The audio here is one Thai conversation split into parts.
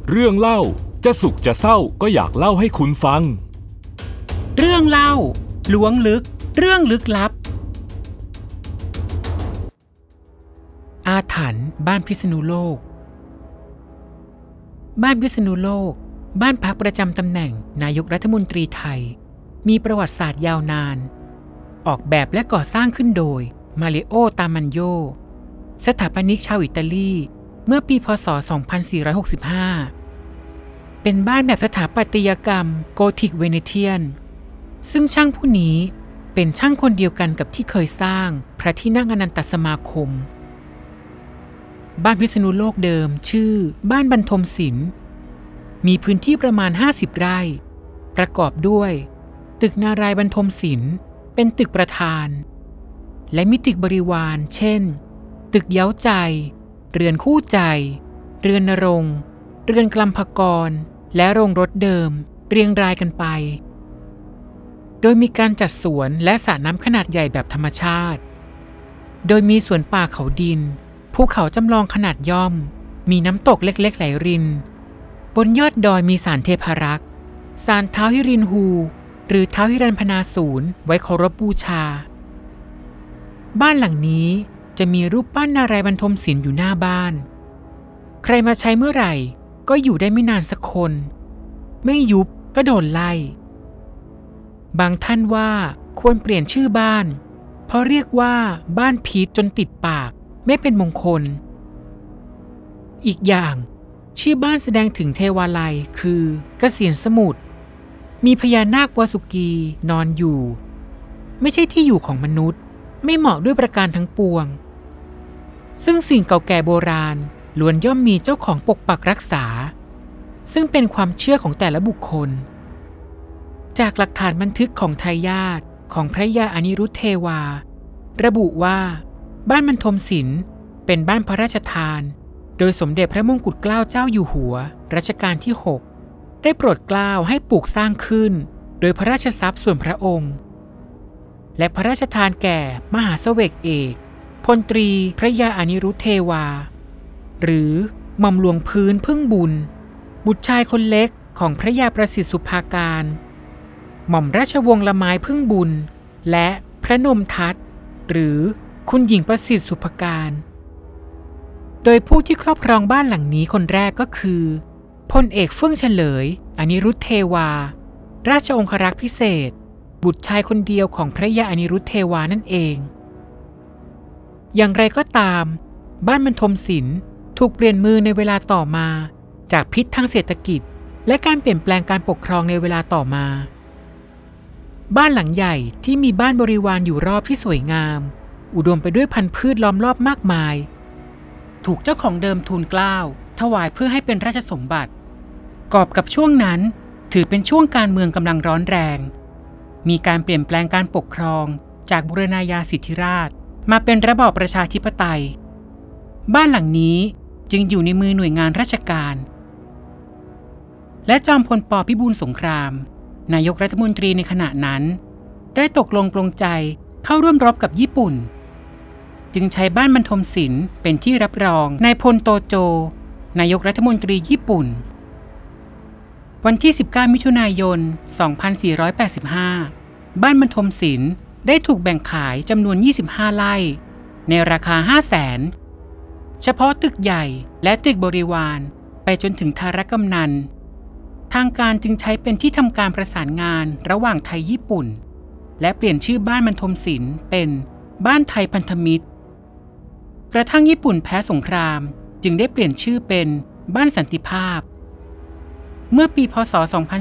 เรื่องเล่าจะสุขจะเศร้าก็อยากเล่าให้คุณฟังเรื่องเล่าล้วงลึกเรื่องลึกลับอาถรรพ์บ้านพิษณุโลกบ้านพิษณุโลกบ้านพักประจำตำแหน่งนายกรัฐมนตรีไทยมีประวัติศาสตร์ยาวนานออกแบบและก่อสร้างขึ้นโดยมาริโอ ตามันโยสถาปนิกชาวอิตาลีเมื่อปีพ.ศ. 2465เป็นบ้านแบบสถาปัตยกรรมโกธิกเวเนเทียนซึ่งช่างผู้นี้เป็นช่างคนเดียวกันกับที่เคยสร้างพระที่นั่งอนันตสมาคมบ้านพิษณุโลกเดิมชื่อบ้านบรรทมศิลป์มีพื้นที่ประมาณ50ไร่ประกอบด้วยตึกนารายณ์บรรทมศิลป์เป็นตึกประธานและมีตึกบริวารเช่นตึกเย้าใจเรือนคู่ใจเรือนณรงค์เรือนกลัมภกรและโรงรถเดิมเรียงรายกันไปโดยมีการจัดสวนและสระน้ำขนาดใหญ่แบบธรรมชาติโดยมีสวนป่าเขาดินภูเขาจำลองขนาดย่อมมีน้ำตกเล็กๆไหลรินบนยอดดอยมีศาลเทพารักษ์ศาลท้าวฮิรินฮูหรือท้าวฮิรัญพนาศูนย์ไว้เคารพบูชาบ้านหลังนี้จะมีรูปปั้นนารายณ์บรรทมศิลป์อยู่หน้าบ้านใครมาใช้เมื่อไหร่ก็อยู่ได้ไม่นานสักคนไม่ยุบก็โดนไล่บางท่านว่าควรเปลี่ยนชื่อบ้านเพราะเรียกว่าบ้านพิษจนติดปากไม่เป็นมงคลอีกอย่างชื่อบ้านแสดงถึงเทวาลัยคือเกษียณสมุทรมีพญานาควสุกีนอนอยู่ไม่ใช่ที่อยู่ของมนุษย์ไม่เหมาะด้วยประการทั้งปวงซึ่งสิ่งเก่าแก่โบราณล้วนย่อมมีเจ้าของปกปักรักษาซึ่งเป็นความเชื่อของแต่ละบุคคลจากหลักฐานบันทึกของทายาทของพระยาอนิรุทธเทวาระบุว่าบ้านบรรทมศิลป์เป็นบ้านพระราชทานโดยสมเด็จพระมงกุฎเกล้าเจ้าอยู่หัวรัชกาลที่6ได้โปรดเกล้าให้ปลูกสร้างขึ้นโดยพระราชทรัพย์ส่วนพระองค์และพระราชทานแก่มหาเสวกเอกพลตรีพระยาอนิรุทธเทวาหรือหม่อมหลวงพื้นพึ่งบุญบุตรชายคนเล็กของพระยาประสิทธิ์สุภาการหม่อมราชวงศ์ละไม้พึ่งบุญและพระนมทัตหรือคุณหญิงประสิทธิ์สุภการโดยผู้ที่ครอบครองบ้านหลังนี้คนแรกก็คือพลเอกเฟื่องเฉลยอนิรุทธเทวาราชองครักษ์พิเศษบุตรชายคนเดียวของพระยาอนิรุทธเทวานั่นเองอย่างไรก็ตามบ้านบรรทมศิลป์ถูกเปลี่ยนมือในเวลาต่อมาจากพิษทางเศรษฐกิจและการเปลี่ยนแปลงการปกครองในเวลาต่อมาบ้านหลังใหญ่ที่มีบ้านบริวารอยู่รอบที่สวยงามอุดมไปด้วยพันธุ์พืชล้อมรอบมากมายถูกเจ้าของเดิมทูลเกล้าถวายเพื่อให้เป็นราชสมบัติกอบกับช่วงนั้นถือเป็นช่วงการเมืองกำลังร้อนแรงมีการเปลี่ยนแปลงการปกครองจากบูรณาญาสิทธิราชย์มาเป็นระบอบประชาธิปไตยบ้านหลังนี้จึงอยู่ในมือหน่วยงานราชการและจอมพล ป.พิบูลสงครามนายกรัฐมนตรีในขณะนั้นได้ตกลงปลงใจเข้าร่วมรบกับญี่ปุ่นจึงใช้บ้านบรรทมศิลป์เป็นที่รับรองนายพลโตโจนายกรัฐมนตรีญี่ปุ่นวันที่19มิถุนายน2485บ้านบรรทมศิลป์ได้ถูกแบ่งขายจำนวน25ไร่ในราคา 500,000เฉพาะตึกใหญ่และตึกบริวารไปจนถึงทารกำนันทางการจึงใช้เป็นที่ทำการประสานงานระหว่างไทยญี่ปุ่นและเปลี่ยนชื่อบ้านบรรทมศิลป์เป็นบ้านไทยพันธมิตรกระทั่งญี่ปุ่นแพ้สงครามจึงได้เปลี่ยนชื่อเป็นบ้านสันติภาพเมื่อปีพ.ศ.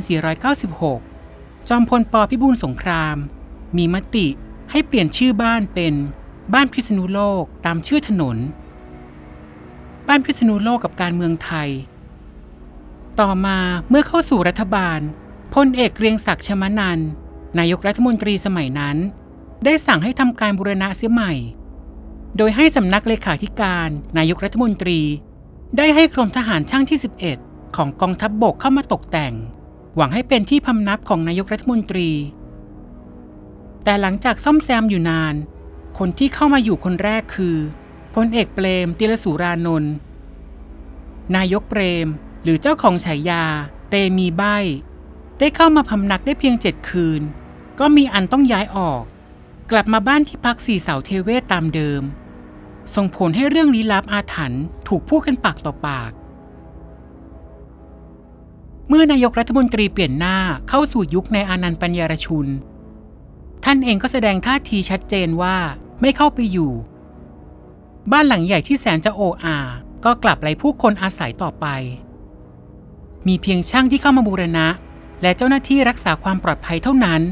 2496จอมพล ป.พิบูลสงครามมีมติให้เปลี่ยนชื่อบ้านเป็นบ้านพิษณุโลกตามชื่อถนนบ้านพิษณุโลกกับการเมืองไทยต่อมาเมื่อเข้าสู่รัฐบาลพลเอกเกรียงศักดิ์ ชมนันท์นายกรัฐมนตรีสมัยนั้นได้สั่งให้ทำการบูรณะเสียใหม่โดยให้สำนักเลขาธิการนายกรัฐมนตรีได้ให้กรมทหารช่างที่11ของกองทัพบกเข้ามาตกแต่งหวังให้เป็นที่พำนักของนายกรัฐมนตรีแต่หลังจากซ่อมแซมอยู่นานคนที่เข้ามาอยู่คนแรกคือพลเอกเปรม ติลสุรานนท์นายกเปรมหรือเจ้าของฉายาเตมีใบได้เข้ามาพำนักได้เพียง7 คืนก็มีอันต้องย้ายออกกลับมาบ้านที่พัก4 เสาเทเวศตามเดิมส่งผลให้เรื่องลี้ลับอาถรรพ์ถูกพูดกันปากต่อปากเมื่อนายกรัฐมนตรีเปลี่ยนหน้าเข้าสู่ยุคนายอานันต์ปัญญารชุนท่านเองก็แสดงท่าทีชัดเจนว่าไม่เข้าไปอยู่บ้านหลังใหญ่ที่แสนจะโอ้อาก็กลับไร้ผู้คนอาศัยต่อไปมีเพียงช่างที่เข้ามาบูรณะและเจ้าหน้าที่รักษาความปลอดภัยเท่านั้น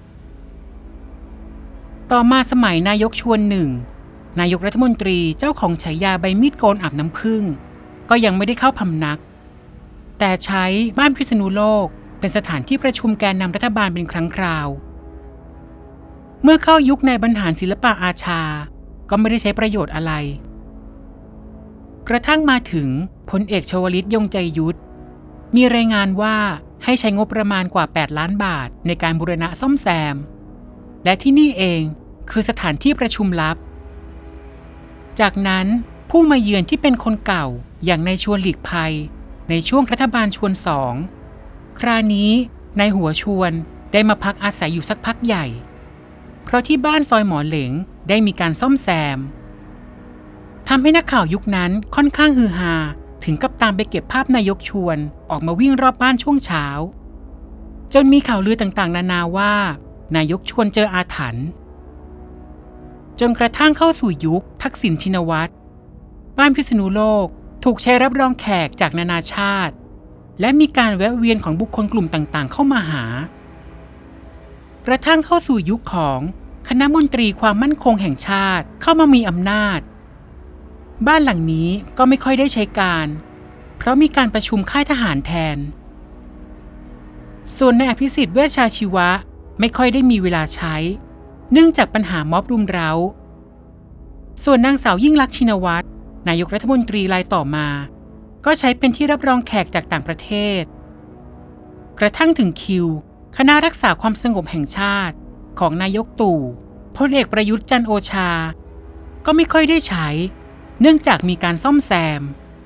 ต่อมาสมัยนายกชวนหนึ่งนายกรัฐมนตรีเจ้าของฉายาใบมีดโกนอาบน้ำผึ้งก็ยังไม่ได้เข้าพำนักแต่ใช้บ้านพิษณุโลกเป็นสถานที่ประชุมแกนนำรัฐบาลเป็นครั้งคราวเมื่อเข้ายุคนายบรรหารศิลปะอาชาก็ไม่ได้ใช้ประโยชน์อะไรกระทั่งมาถึงพลเอกชวลิตยงใจยุทธมีรายงานว่าให้ใช้งบประมาณกว่า8 ล้านบาทในการบูรณะซ่อมแซมและที่นี่เองคือสถานที่ประชุมลับจากนั้นผู้มาเยือนที่เป็นคนเก่าอย่างนายชวนหลีกภัยในช่วงรัฐบาลชวน2คราวนี้นายหัวชวนได้มาพักอาศัยอยู่สักพักใหญ่เพราะที่บ้านซอยหมอเหลงได้มีการซ่อมแซมทำให้นักข่าวยุคนั้นค่อนข้างฮือฮาถึงกับตามไปเก็บภาพนายกชวนออกมาวิ่งรอบบ้านช่วงเช้าจนมีข่าวลือต่างๆนานาว่านายกชวนเจออาถรรพ์จนกระทั่งเข้าสู่ยุคทักษิณชินวัตรบ้านพิษณุโลกถูกใช้รับรองแขกจากนานาชาติและมีการแวะเวียนของบุคคลกลุ่มต่างๆเข้ามาหากระทั่งเข้าสู่ยุคของคณะมนตรีความมั่นคงแห่งชาติเข้ามามีอำนาจบ้านหลังนี้ก็ไม่ค่อยได้ใช้การเพราะมีการประชุมค่ายทหารแทนส่วนนายอภิสิทธิ์เวชชาชีวะไม่ค่อยได้มีเวลาใช้เนื่องจากปัญหาม็อบรุมเร้าส่วนนางสาวยิ่งลักษณ์ชินวัตรนายกรัฐมนตรีรายต่อมาก็ใช้เป็นที่รับรองแขกจากต่างประเทศกระทั่งถึงคิวคณะรักษาความสงบแห่งชาติของนายกตู่พลเอกประยุทธ์จันทร์โอชาก็ไม่ค่อยได้ใช้เนื่องจากมีการซ่อมแซม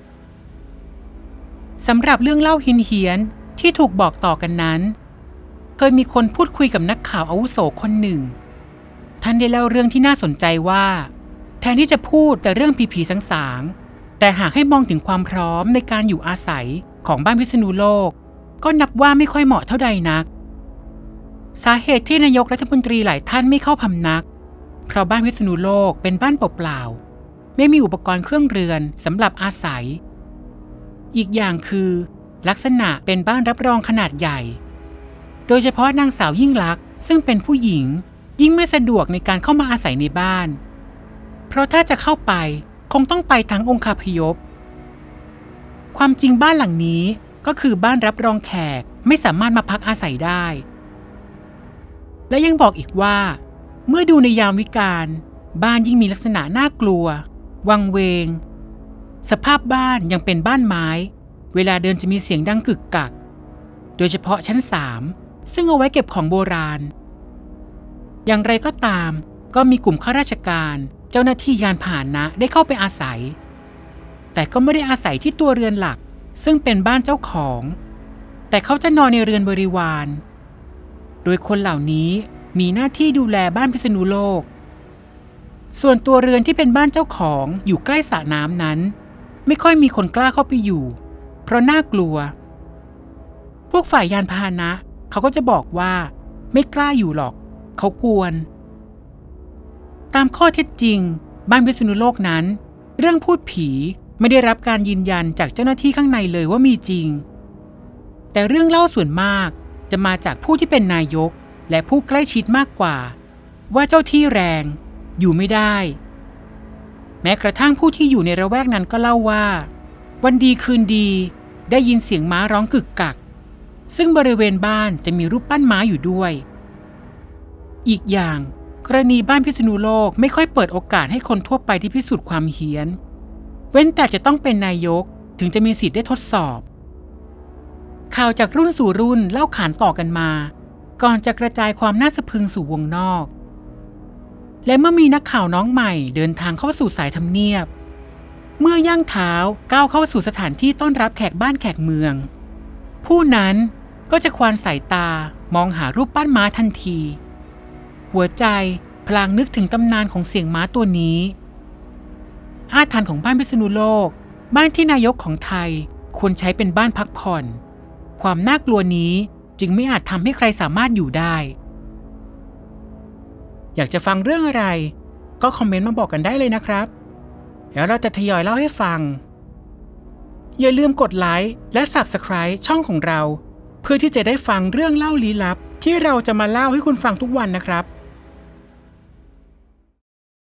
สำหรับเรื่องเล่าเฮี้ยนๆที่ถูกบอกต่อกันนั้นเคยมีคนพูดคุยกับนักข่าวอาวุโสคนหนึ่งท่านได้เล่าเรื่องที่น่าสนใจว่าแทนที่จะพูดแต่เรื่องผีๆสางๆแต่หากให้มองถึงความพร้อมในการอยู่อาศัยของบ้านพิษณุโลกก็นับว่าไม่ค่อยเหมาะเท่าใดนักสาเหตุที่นายกรัฐมนตรีหลายท่านไม่เข้าพำนักเพราะบ้านพิษณุโลกเป็นบ้านเปล่าๆไม่มีอุปกรณ์เครื่องเรือนสำหรับอาศัยอีกอย่างคือลักษณะเป็นบ้านรับรองขนาดใหญ่โดยเฉพาะนางสาวยิ่งลักษณ์ซึ่งเป็นผู้หญิงยิ่งไม่สะดวกในการเข้ามาอาศัยในบ้านเพราะถ้าจะเข้าไปคงต้องไปทั้งองคาพยพความจริงบ้านหลังนี้ก็คือบ้านรับรองแขกไม่สามารถมาพักอาศัยได้และยังบอกอีกว่าเมื่อดูในยามวิกาลบ้านยิ่งมีลักษณะน่ากลัววังเวงสภาพบ้านยังเป็นบ้านไม้เวลาเดินจะมีเสียงดังกึกกักโดยเฉพาะชั้น3ซึ่งเอาไว้เก็บของโบราณอย่างไรก็ตามก็มีกลุ่มข้าราชการเจ้าหน้าที่ยานพาหนะได้เข้าไปอาศัยแต่ก็ไม่ได้อาศัยที่ตัวเรือนหลักซึ่งเป็นบ้านเจ้าของแต่เขาจะนอนในเรือนบริวารโดยคนเหล่านี้มีหน้าที่ดูแลบ้านพิษณุโลกส่วนตัวเรือนที่เป็นบ้านเจ้าของอยู่ใกล้สระน้ำนั้นไม่ค่อยมีคนกล้าเข้าไปอยู่เพราะน่ากลัวพวกฝ่ายยานพาหนะเขาก็จะบอกว่าไม่กล้าอยู่หรอกเขากวนตามข้อเท็จจริงบ้านพิษณุโลกนั้นเรื่องพูดผีไม่ได้รับการยืนยันจากเจ้าหน้าที่ข้างในเลยว่ามีจริงแต่เรื่องเล่าส่วนมากจะมาจากผู้ที่เป็นนายกและผู้ใกล้ชิดมากกว่าว่าเจ้าที่แรงอยู่ไม่ได้แม้กระทั่งผู้ที่อยู่ในระแวกนั้นก็เล่าว่าวันดีคืนดีได้ยินเสียงม้าร้องกึกกักซึ่งบริเวณบ้านจะมีรูปปั้นม้าอยู่ด้วยอีกอย่างกรณีบ้านพิษณุโลกไม่ค่อยเปิดโอกาสให้คนทั่วไปที่พิสูจน์ความเฮี้ยนเว้นแต่จะต้องเป็นนายกถึงจะมีสิทธิ์ได้ทดสอบข่าวจากรุ่นสู่รุ่นเล่าขานต่อกันมาก่อนจะกระจายความน่าสะพรึงสู่วงนอกและเมื่อมีนักข่าวน้องใหม่เดินทางเข้าสู่สายทำเนียบเมื่อย่างเท้าก้าวเข้าสู่สถานที่ต้อนรับแขกบ้านแขกเมืองผู้นั้นก็จะควานสายตามองหารูปปั้นม้าทันทีหัวใจพลางนึกถึงตำนานของเสียงม้าตัวนี้อาถรรพ์ของบ้านพิษณุโลกบ้านที่นายกของไทยควรใช้เป็นบ้านพักผ่อนความน่ากลัวนี้จึงไม่อาจทำให้ใครสามารถอยู่ได้อยากจะฟังเรื่องอะไรก็คอมเมนต์มาบอกกันได้เลยนะครับแล้วเราจะทยอยเล่าให้ฟังอย่าลืมกดไลค์และ Subscribe ช่องของเราเพื่อที่จะได้ฟังเรื่องเล่าลี้ลับที่เราจะมาเล่าให้คุณฟังทุกวันนะครับ